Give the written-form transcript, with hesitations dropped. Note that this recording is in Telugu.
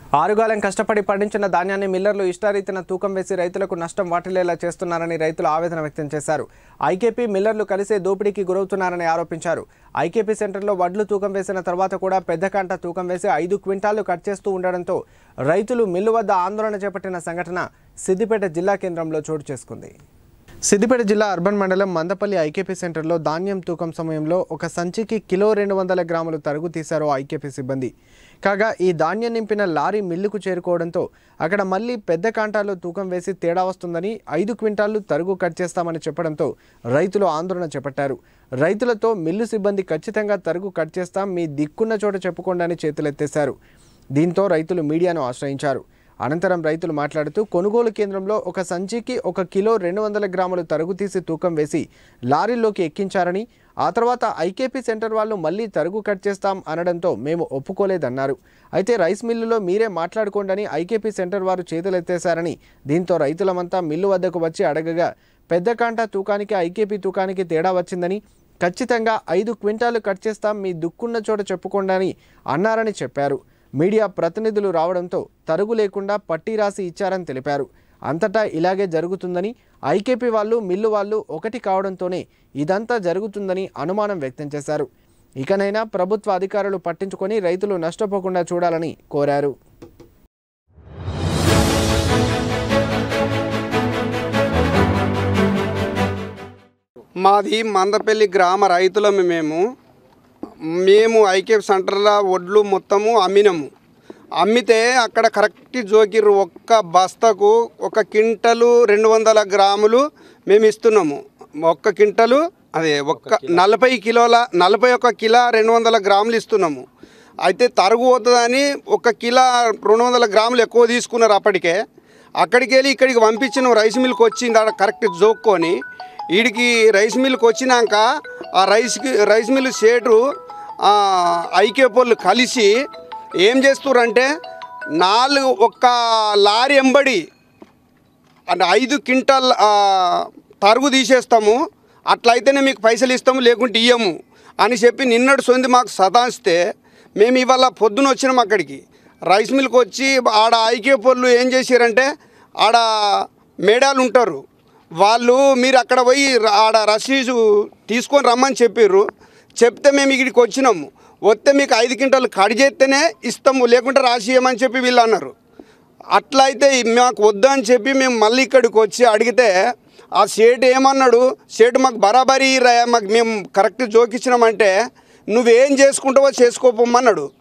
ఆరుగాలం కష్టపడి పండించిన ధాన్యాన్ని మిల్లర్లు ఇష్టారీతిన తూకం వేసి రైతులకు నష్టం వాటిల్లేలా చేస్తున్నారని రైతులు ఆవేదన వ్యక్తం చేశారు. ఐకేపీ మిల్లర్లు కలిసే దోపిడీకి గురవుతున్నారని ఆరోపించారు. ఐకేపీ సెంటర్లో వడ్లు తూకం వేసిన తర్వాత కూడా పెద్ద కాంట తూకం వేసి 5 క్వింటాళ్లు కట్ చేస్తూ ఉండడంతో రైతులు మిల్లు వద్ద ఆందోళన చేపట్టిన సంఘటన సిద్దిపేట జిల్లా కేంద్రంలో చోటు చేసుకుంది. సిద్దిపేట జిల్లా అర్బన్ మండలం మందపల్లి ఐకేపీ సెంటర్లో ధాన్యం తూకం సమయంలో ఒక సంచికి కిలో 200 గ్రాములు తరుగు తీశారు ఐకేపీ సిబ్బంది. కాగా ఈ ధాన్యం నింపిన లారీ మిల్లుకు చేరుకోవడంతో అక్కడ మళ్లీ పెద్ద కాంటాల్లో తూకం వేసి తేడా వస్తుందని 5 క్వింటాళ్లు తరుగు కట్ చేస్తామని చెప్పడంతో రైతులు ఆందోళన చేపట్టారు. రైతులతో మిల్లు సిబ్బంది ఖచ్చితంగా తరుగు కట్ చేస్తాం, మీ దిక్కున్న చోట చెప్పుకోండి అని చేతులెత్తేశారు. దీంతో రైతులు మీడియాను ఆశ్రయించారు. అనంతరం రైతులు మాట్లాడుతూ కొనుగోలు కేంద్రంలో ఒక సంచికి 1 కిలో 200 గ్రాములు తరుగు తీసి తూకం వేసి లారీలోకి ఎక్కించారని, ఆ తర్వాత ఐకేపీ సెంటర్ వాళ్ళు మళ్లీ తరుగు కట్ చేస్తాం అనడంతో మేము ఒప్పుకోలేదన్నారు. అయితే రైస్ మిల్లులో మీరే మాట్లాడుకోండి ఐకేపీ సెంటర్ వారు చేతులెత్తేశారని, దీంతో రైతులమంతా మిల్లు వద్దకు వచ్చి అడగగా పెద్ద కాంటా తూకానికి ఐకేపీ తూకానికి తేడా వచ్చిందని, ఖచ్చితంగా 5 క్వింటాలు కట్ చేస్తాం, మీ దుక్కున్న చోట చెప్పుకోండి అన్నారని చెప్పారు. మీడియా ప్రతినిధులు రావడంతో తరుగు లేకుండా పట్టీ రాసి ఇచ్చారని తెలిపారు. అంతటా ఇలాగే జరుగుతుందని, ఐకేపీ వాళ్ళు మిల్లు వాళ్ళు ఒకటి కావడంతోనే ఇదంతా జరుగుతుందని అనుమానం వ్యక్తం చేశారు. ఇకనైనా ప్రభుత్వ అధికారులు పట్టించుకొని రైతులు నష్టపోకుండా చూడాలని కోరారు. మాది మందపల్లి గ్రామ రైతులము. మేము ఐకేపీ సెంటర్లో వడ్లు మొత్తము అమ్మితే అక్కడ కరెక్ట్ జోకిర్రు. ఒక్క బస్తకు 1 క్వింటలు 200 గ్రాములు మేము ఇస్తున్నాము. 1 క్వింటలు అదే 41 కిలో 200 గ్రాములు ఇస్తున్నాము. అయితే తరుగు పోతుందని 1 కిలో 200 గ్రాములు ఎక్కువ తీసుకున్నారు. అక్కడికి వెళ్ళి ఇక్కడికి పంపించిన రైస్ మిల్కి వచ్చింది. అక్కడ కరెక్ట్ జోక్కొని వీడికి రైస్ మిల్కి వచ్చినాక ఆ రైస్ మిల్ షేటు ఐకేపీ వాళ్ళు కలిసి ఏం చేస్తున్నారంటే 1 లారీ ఎంబడి 5 క్వింటాల్ తరుగు తీసేస్తాము, అట్లయితేనే మీకు పైసలు ఇస్తాము, లేకుంటే ఇయ్యము అని చెప్పి నిన్నటి సొంది మాకు సతాయిస్తే మేము ఇవాళ పొద్దున వచ్చినాం. అక్కడికి రైస్ మిల్కి వచ్చి ఆడ ఐకేపీ వాళ్ళు ఏం చేశారంటే ఆడ మేడాలు ఉంటారు వాళ్ళు, మీరు అక్కడ పోయి ఆడ రసీదు తీసుకొని రమ్మని చెప్పారు. చెప్తే మేము ఇక్కడికి వచ్చినాము. వస్తే మీకు 5 క్వింటాలు కట్ చేస్తేనే ఇస్తాము, లేకుంటే రాసియమని చెప్పి వీళ్ళు అన్నారు. అట్లయితే మాకు వద్దని చెప్పి మేము మళ్ళీ ఇక్కడికి వచ్చి అడిగితే ఆ సేటు ఏమన్నాడు, సేటు మాకు బరాబరి మాకు మేము కరెక్ట్ జోకిచ్చినామంటే నువ్వేం చేసుకుంటావో చేసుకోపోమన్నాడు.